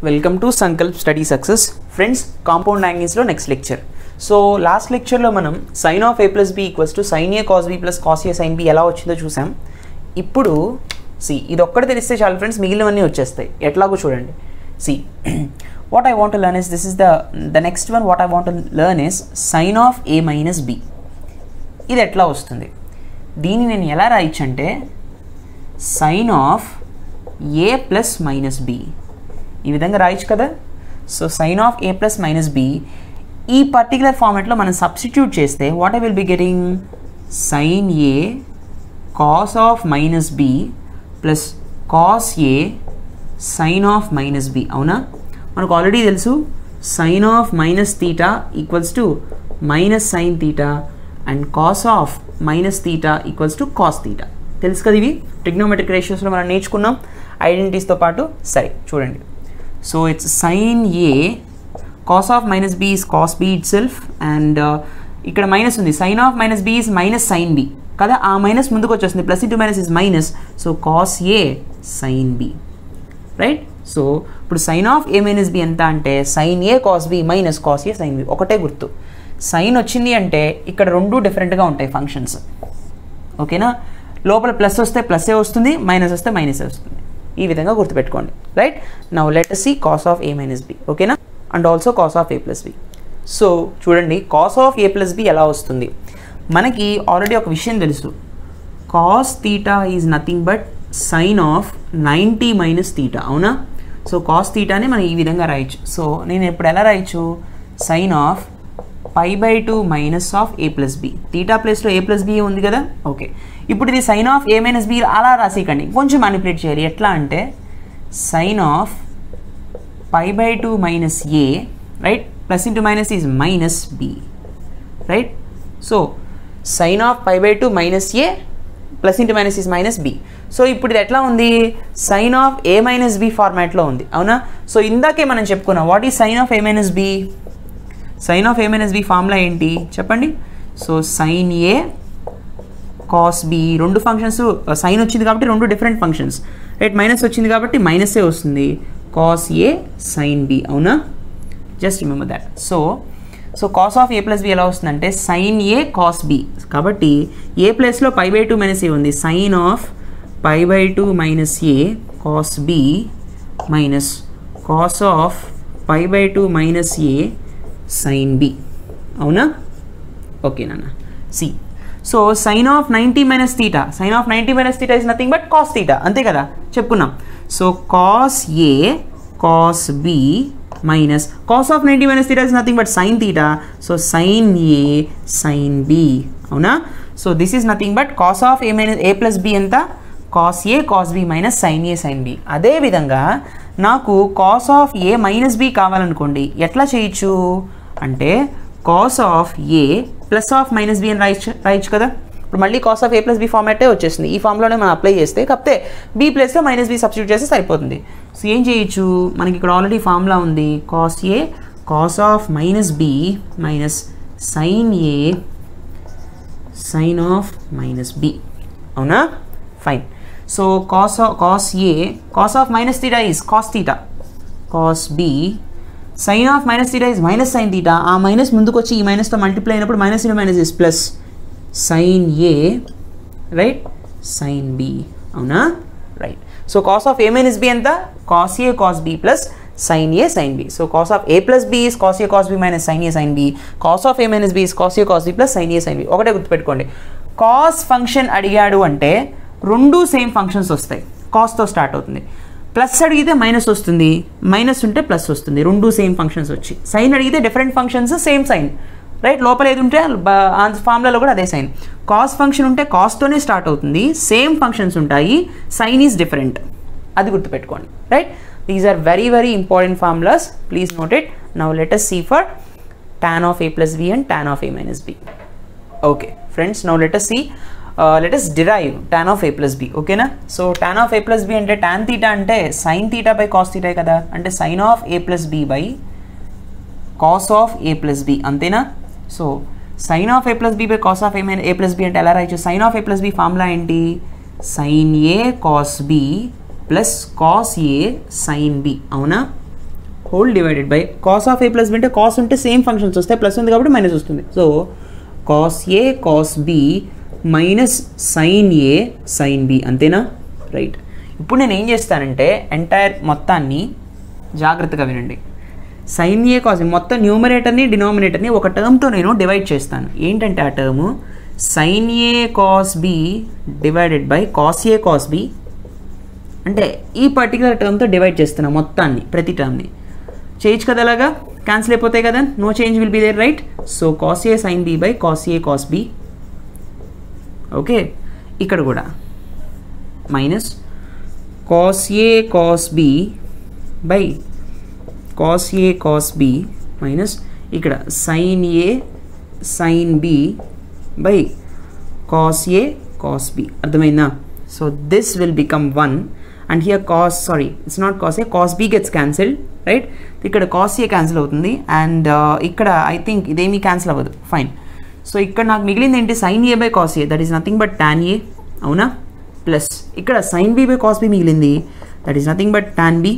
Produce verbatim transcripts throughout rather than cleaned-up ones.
Welcome to Sankalp study success. Friends, compound యాంగిల్స్లో next lecture. So last లెక్చర్లో మనం sine of A plus B equals to sine A cos B plus cos A sine B ఎలా వచ్చిందో చూసాం. ఇప్పుడు C ఇది ఒక్కటి తెలిస్తే చాలు ఫ్రెండ్స్, మిగిలినవన్నీ వచ్చేస్తాయి. ఎట్లాగో చూడండి. See what I want to learn is this is the the next one. What I want to learn is sine of A minus B. ఇది ఎట్లా వస్తుంది? దీన్ని నేను ఎలా రాయొచ్చు అంటే sine of A plus minus B, ఈ విధంగా రాయొచ్చు కదా. So sine of A plus minus B ఈ పర్టికులర్ ఫార్మాట్లో మనం సబ్స్టిట్యూట్ చేస్తే what I will be getting sine A cos of minus b plus cos A sine of minus B. అవునా? మనకు ఆల్రెడీ తెలుసు sine of minus theta equals to minus sine theta and cos of minus theta equals to cos theta. తెలుసు కదా, ఇవి trigonometric రేషియోస్లో మనం నేర్చుకున్నాం ఐడెంటిటీస్తో పాటు. సరే చూడండి. So it's sine A cos of minus B is cos B itself and ఇక్కడ minus ఉంది. Sine of minus B is minus sine B కదా, ఆ మైనస్ ముందుకు వచ్చేస్తుంది. Plus into minus is minus. So cos A sine B, right? So ఇప్పుడు sine of A minus B ఎంత అంటే sine ఏ cos B minus cos ఏ sine B. ఒకటే గుర్తు, sign వచ్చింది అంటే ఇక్కడ రెండు డిఫరెంట్గా ఉంటాయి ఫంక్షన్స్. ఓకేనా? లోపల ప్లస్ వస్తే ప్లస్ఏ వస్తుంది, మైనస్ వస్తే మైనసే వస్తుంది. ఈ విధంగా గుర్తుపెట్టుకోండి, right? Now let us see cos of a minus b, ఓకేనా? And also cos of a plus b. So చూడండి, cos of a plus b ఎలా వస్తుంది? మనకి ఆల్రెడీ ఒక విషయం తెలుసు, cos theta is nothing but sine of ninety minus theta. అవునా? So cos thetaని మనం ఈ విధంగా రాయొచ్చు. సో నేను ఇప్పుడు ఎలా రాయొచ్చు? Sine of pi by two minus of A plus B. Theta ప్లేస్లో ఏ ప్లస్ బి ఉంది కదా. ఓకే, ఇప్పుడు ఇది sine of A minus B అలా రాసేయకండి, కొంచెం మ్యానిపులేట్ చేయాలి. ఎట్లా అంటే sine of pi by two minus A, right? Plus into minus is minus B, right? So sine of pi by two minus a plus into minus is minus b. So ఇప్పుడు ఇది ఎట్లా ఉంది? Sine of A minus b ఫార్మాట్లో ఉంది. అవునా? So ఇందాకే మనం చెప్పుకున్నాం what is sine of A minus b. Sine of A minus b formula ఏంటి చెప్పండి? సో సైన్ ఏ కాస్ బి, రెండు ఫంక్షన్స్ సైన్ వచ్చింది కాబట్టి రెండు డిఫరెంట్ ఫంక్షన్స్, రైట్? మైనస్ వచ్చింది కాబట్టి మైనసే వస్తుంది. కాస్ ఏ సైన్ బి. అవునా? Just remember that. So so cos of A plus b ఎలా వస్తుందంటే సైన్ ఏ కాస్ బి. కాబట్టి ఏ ప్లేస్లో pi by two minus a ఉంది. Sine of pi by two minus a cos B minus cos of pi by two minus a sine b. అవునా? Okay నాన్న. See so sine of ninety minus theta, sine of ninety minus theta is nothing but cos theta, అంతే కదా, చెప్పుకున్నాం. So cos a cos B minus cos of ninety minus theta is nothing but sine theta. So sine a sine b. అవునా? So this is nothing but cos of A minus a plus b ఎంత? Cos a cos B minus sine a sine b. అదేవిధంగా నాకు cos of A minus b కావాలనుకోండి, ఎట్లా చేయొచ్చు అంటే cos of A plus of minus b అని రాయొచ్చు రాయొచ్చు కదా. ఇప్పుడు మళ్ళీ cos of A plus b ఫార్మాటే వచ్చేసింది. ఈ ఫార్మ్లోనే మనం అప్లై చేస్తే కాకపోతే బి ప్లేస్లో మైనస్ బి సబ్స్టిట్యూట్ చేస్తే సరిపోతుంది. సో ఏం చేయొచ్చు? మనకి ఇక్కడ ఆల్రెడీ ఫార్ములా ఉంది. Cos a cos of minus b minus sine a sine of minus B. అవునా? Fine. So cos cos a cos of minus theta is cos theta, cos b sine of minus theta is minus sine theta. ఆ minus ముందుకు వచ్చి ఈ మైనస్తో multiply అయినప్పుడు minus into minus is plus sine a, right? Sine b. అవునా? Right. So cos of A minus B ఎంత? Cos a cos B plus sine a sine b. So cos of A plus b is cos a cos B minus sine a sine b. Cos of A minus B is cos a cos B plus sine a sine B. ఒకటే గుర్తుపెట్టుకోండి, cos function అడిగాడు అంటే రెండు same functions వస్తాయి. కాస్తో start అవుతుంది. Plus అడిగితే minus వస్తుంది, మైనస్ ఉంటే ప్లస్ వస్తుంది. రెండు సేమ్ ఫంక్షన్స్ వచ్చి. సైన్ అడిగితే different functions same sine, right? లోపల ఏది ఉంటే ఫార్ములాలో కూడా అదే సైన్. కాస్ ఫంక్షన్ ఉంటే కాస్తోనే స్టార్ట్ అవుతుంది, సేమ్ ఫంక్షన్స్ ఉంటాయి, సైన్ ఈజ్ డిఫరెంట్. అది గుర్తుపెట్టుకోండి, right? These are very very important formulas, please note it. Now let us see for tan of a plus b and tan of a minus b. Okay friends, now let us see uh, let us derive tan of a plus b. ఓకేనా? So tan of a plus b అంటే tan theta అంటే sin theta by cos theta కదా, అంటే sin of a plus b by cos of a plus b, అంతేనా? So sin of a plus b by cos of a minus a plus b అంటే ఎలా రాయొచ్చు? sin of a plus b formula ఏంటి? sin a cos b plus cos a sin b. అవునా? Whole divided by cos of A plus b అంటే cos ఉంటే same functions వస్తాయి, plus ఉంది కాబట్టి మైనస్ వస్తుంది. So cos a cos B minus sine a sine b, అంతేనా? Right. ఇప్పుడు నేను ఏం చేస్తానంటే ఎంటైర్ మొత్తాన్ని జాగ్రత్తగా వినండి. సైన్ ఏ కాస్ మొత్తం న్యూమరేటర్ని డినామినేటర్ని ఒక టర్మ్తో నేను డివైడ్ చేస్తాను. ఏంటంటే ఆ term sine A cos b divided by cos a cos b, అంటే ఈ పర్టికులర్ టర్మ్తో డివైడ్ చేస్తున్నాను మొత్తాన్ని, ప్రతి టర్మ్ని. చేయొచ్చు కదా, అలాగా క్యాన్సిల్ అయిపోతాయి కదా, no change will be there, right? So cos A sine b by cos a cos b. Okay, ఇక్కడ కూడా minus cos a cos b by cos a cos B minus ఇక్కడ sine a sine b by cos a cos b. అర్థమైందా? So this will become one and here cos sorry it's not cos a, cos b gets cancelled, right? ఇక్కడ cos a cancel అవుతుంది and ఇక్కడ I think ఇదేమీ cancel అవ్వదు, fine. So ఇక్కడ నాకు మిగిలింది ఏంటి, sine a by cos a, that is nothing but tan a, అవునా? ప్లస్ ఇక్కడ sine b by cos b మిగిలింది, that is nothing but tan b,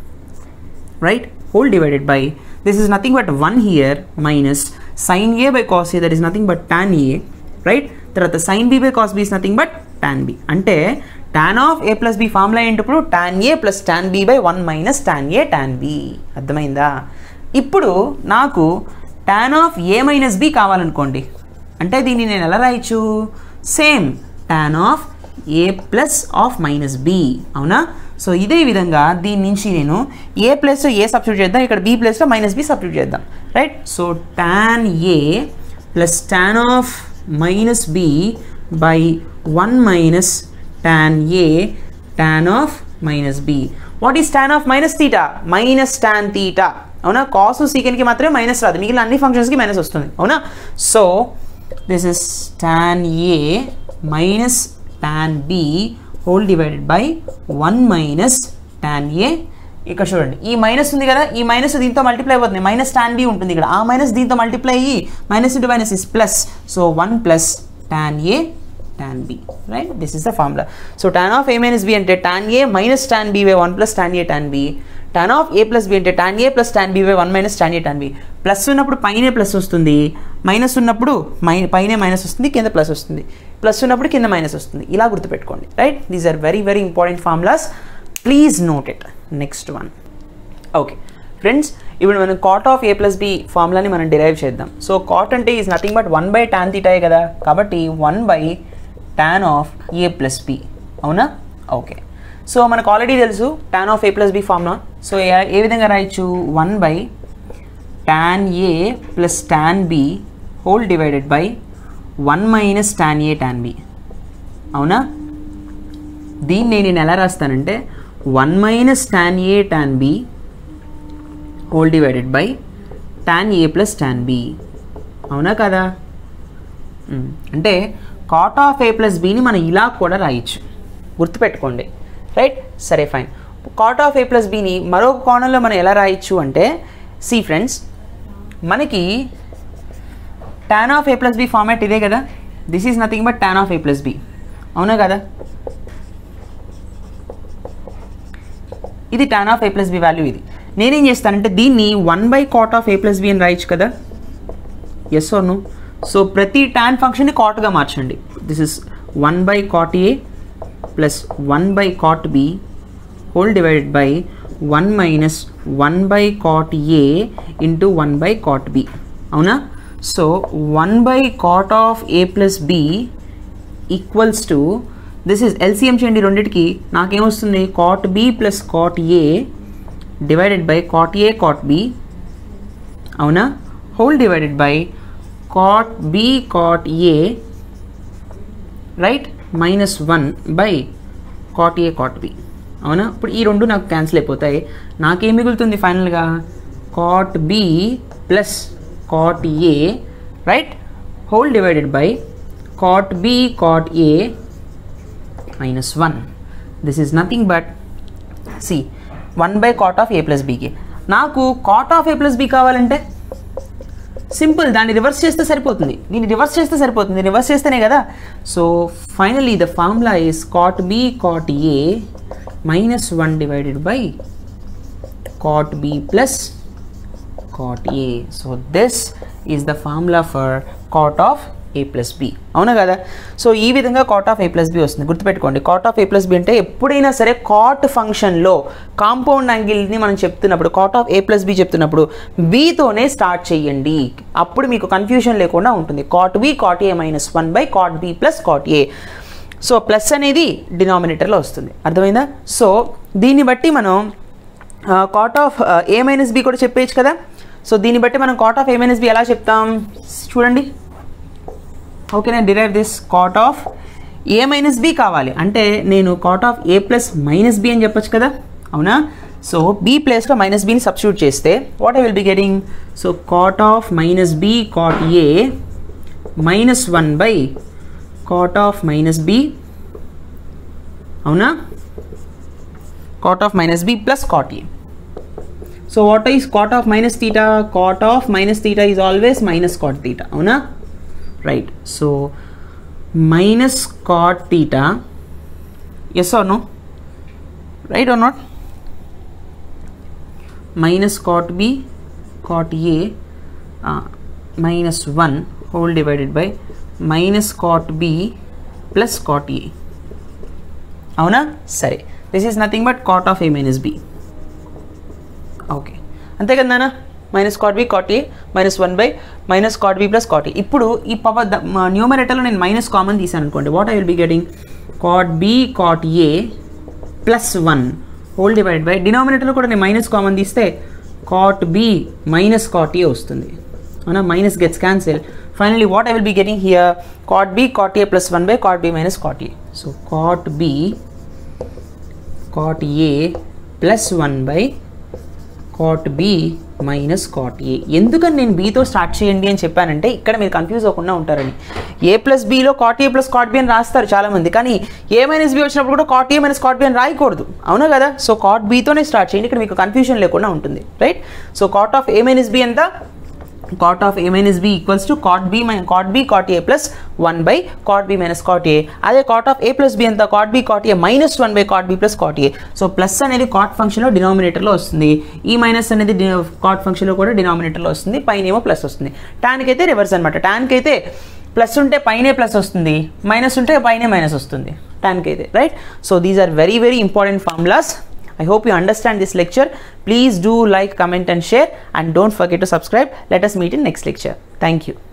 right? Whole divided by this is nothing but one here minus sine a by cos a, that is nothing but tan a, right? తర్వాత sine b by cos b is nothing but tan B. అంటే tan of A plus b formula ఏంటప్పుడు tan a plus tan b by one minus tan a tan b. అర్థమైందా? ఇప్పుడు నాకు tan of A minus b కావాలనుకోండి, అంటే దీన్ని నేను ఎలా రాయొచ్చు, same tan of A plus of minus B, అవునా? సో ఇదే విధంగా దీని నుంచి నేను ఏ ప్లస్లో ఏ సబ్స్టిట్యూట్ చేద్దాం, ఇక్కడ బి ప్లస్లో మైనస్ బి సబ్స్టిట్యూట్ చేద్దాం, రైట్? So tan a plus tan of minus b by one minus tan a tan of minus b. What is tan of minus theta? Minus tan theta, అవునా? Cos సీకెన్కి మాత్రమే మైనస్ రాదు, మిగిలిన అన్ని ఫంక్షన్స్కి మైనస్ వస్తుంది, అవునా? So this is tan a minus tan b whole divided by one minus tan a. ఇక్కడ చూడండి, ఈ మైనస్ ఉంది కదా, ఈ మైనస్ దీంతో మల్టిప్లై అవుతుంది, మైనస్ టాన్ బి ఉంటుంది ఇక్కడ, ఆ మైనస్ దీంతో మల్టిప్లై అయ్యి minus into minus is plus, so one plus tan a tan b, right? This is the formula. So tan of A minus b అంటే tan a minus tan b by one plus tan a tan b. Tan of A plus b అంటే tan a plus tan b by one minus tan a tan b. Plus ఉన్నప్పుడు పైనే plus వస్తుంది, minus ఉన్నప్పుడు my పైనే minus వస్తుంది, కింద plus వస్తుంది, plus ఉన్నప్పుడు కింద మైనస్ వస్తుంది. ఇలా గుర్తుపెట్టుకోండి, right? These are very very important formulas, please note it. Next one. Okay friends, ఇప్పుడు మనం cot of A plus b ఫార్ములాని మనం డిరైవ్ చేద్దాం. సో కాట్ అంటే is nothing but one by tan తీటాయే కదా, కాబట్టి one by tan of A plus b, అవునా? ఓకే, సో మనకు ఆల్రెడీ తెలుసు tan of A plus b formula. So ఏ విధంగా రాయొచ్చు, one by tan a plus tan b whole divided by one minus tan a tan b, అవునా? దీన్ని నేను ఎలా రాస్తానంటే one minus tan a tan b whole divided by tan a plus tan b, అవునా కదా? అంటే కాట్ ఆఫ్ ఏ ప్లస్ బిని మనం ఇలా కూడా రాయొచ్చు, గుర్తుపెట్టుకోండి, రైట్? సరే fine. Cot of A plus బిని మరొక కోణంలో మనం ఎలా రాయొచ్చు అంటే, సి ఫ్రెండ్స్, మనకి tan of A plus b format ఇదే కదా, this is nothing but tan of A plus b, అవునా కదా? ఇది tan of A plus b value. ఇది నేనేం చేస్తానంటే దీన్ని one by cot of A plus b అని రాయొచ్చు కదా, ఎస్ ఆర్ నో? సో ప్రతి టాన్ ఫంక్షన్ని కాట్గా మార్చండి. This is one by cot a plus one by cot b whole divided by one minus one by cot a into one by cot b, అవునా? So one by cot of A plus B equals to this is LCM చేయండి రెండింటికి, నాకేమొస్తుంది, cot b plus cot a divided by cot a cot b, అవునా? Whole divided by cot b cot a, right? Minus one by cot a cot b, అవునా? ఇప్పుడు ఈ రెండు నాకు cancel అయిపోతాయి, నాకేం మిగులుతుంది ఫైనల్గా, cot b plus cot a, right? Whole divided by cot b cot a minus one. This is nothing but see one by cot of A plus బికి. నాకు cot of A plus b కావాలంటే simple, దాన్ని reverse చేస్తే సరిపోతుంది, దీన్ని reverse చేస్తే సరిపోతుంది, reverse చేస్తేనే కదా. So finally the formula is cot b cot a minus one divided by cot b plus cot a. So this is the formula for cot of a plus b. అవునా కదా? సో ఈ విధంగా cot of A plus b వస్తుంది. గుర్తుపెట్టుకోండి, cot of A plus b అంటే ఎప్పుడైనా సరే కాట్ ఫంక్షన్లో కాంపౌండ్ యాంగిల్ని మనం చెప్తున్నప్పుడు, cot of A plus b చెప్తున్నప్పుడు బీతోనే స్టార్ట్ చేయండి. అప్పుడు మీకు కన్ఫ్యూజన్ లేకుండా ఉంటుంది. Cot b cot a minus one by cot b plus cot a. So plus అనేది డినామినేటర్లో వస్తుంది. అర్థమైందా? సో దీన్ని బట్టి మనం cot of A minus b కూడా చెప్పేయచ్చు కదా. సో దీన్ని బట్టి మనం cot of A minus b ఎలా చెప్తాం చూడండి. How can I derive this? Cot of A minus b కావాలి అంటే నేను cot of A plus minus b అని చెప్పొచ్చు కదా, అవునా? సో బి ప్లేస్లో మైనస్ బిని సబ్స్టిట్యూట్ చేస్తే what I will be getting? So cot of minus b cot a minus one by cot of minus B, అవునా? Cot of minus b plus cot a. So what is cot of minus theta? Cot of minus theta is always minus cot theta, అవునా? Right, so minus cot theta, yes or no, right or not? Minus cot b cot a uh, minus one whole divided by minus cot b plus cot a. అవునా? సరే, this is nothing but cot of a minus b. Okay, అంతే కదా నాన్న? Minus cot b cot a minus one by minus cot b plus cot a. ఇప్పుడు ఈ power న్యూమరేటర్లో నేను minus common తీసాను అనుకోండి, what I will be getting? Cot b cot a plus one whole divide by డినామినేటర్లో కూడా నేను minus common తీస్తే cot b minus cot a వస్తుంది, అవునా? Minus gets cancel. Finally what I will be getting here? Cot b cot a plus one by cot b minus cot a. So cot b cot a plus one by cot b minus cot a. ఎందుకని నేను బీతో start చేయండి అని చెప్పానంటే ఇక్కడ మీరు confuse అవ్వకుండా ఉంటారని. A plus బీలో cot a plus cot b అని రాస్తారు చాలామంది, కానీ ఏ మైనస్ బి వచ్చినప్పుడు కూడా cot a minus cot b అని రాయకూడదు, అవునా కదా? సో కాట్ బీతోనే స్టార్ట్ చేయండి, ఇక్కడ మీకు కన్ఫ్యూజన్ లేకుండా ఉంటుంది, right? So cot of A minus B ఎంత? cot of a minus b equals to cot b minus cot b cot a plus one by cot b minus cot a. అదే cot of a plus b ఎంత? cot b cot a minus one by cot b plus cot a. So plus అనేది cot ఫంక్షన్లో డినామినేటర్లో వస్తుంది, ఈ minus అనేది cot ఫంక్షన్లో కూడా డినామినేటర్లో వస్తుంది, పైన ఏమో ప్లస్ వస్తుంది. టాన్కి అయితే రివర్స్ అనమాట. టాన్కి అయితే ప్లస్ ఉంటే పైనే ప్లస్ వస్తుంది, మైనస్ ఉంటే పైనే మైనస్ వస్తుంది టాన్కి అయితే, right? So these are very very important formulas. I hope you understand this lecture. Please do like, comment and share, and don't forget to subscribe. Let us meet in next lecture. Thank you.